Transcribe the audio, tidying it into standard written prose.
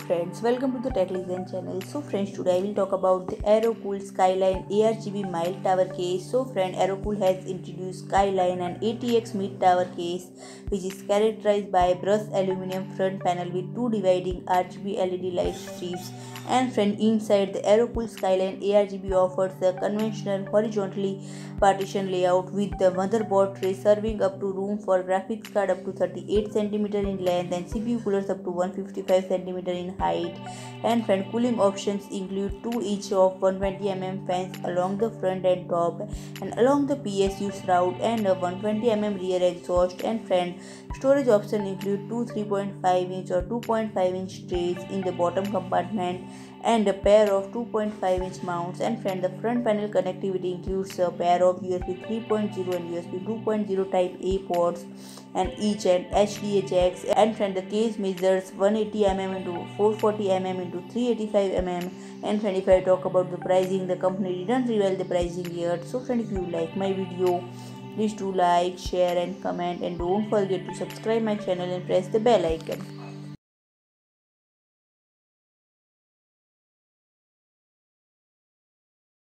friends, welcome to the Tech Legend channel. So friends, today I will talk about the Aerocool Skyline ARGB mild tower case. So friend, Aerocool has introduced Skyline and ATX mid tower case, which is characterized by brushed aluminum front panel with two dividing RGB LED light strips. And friend, inside the Aerocool Skyline ARGB offers a conventional horizontally partition layout with the motherboard tray serving up to room for graphics card up to 38 cm in length and CPU coolers up to 155 cm in height. And friend, cooling options include two each of 120 fans along the front and top and along the PSU shroud and a 120 rear exhaust. And friend, storage option include two 3.5 inch or 2.5 inch trays in the bottom compartment and a pair of 2.5 inch mounts. And friend, the front panel connectivity includes a pair of USB 3.0 and USB 2.0 type A ports and each and HDA jacks. And friend, the case measures 180 into 440 into 385 And friend, if I talk about the pricing, the company didn't reveal the pricing yet. So friend, if you like my video, please do like, share and comment, and don't forget to subscribe my channel and press the bell icon.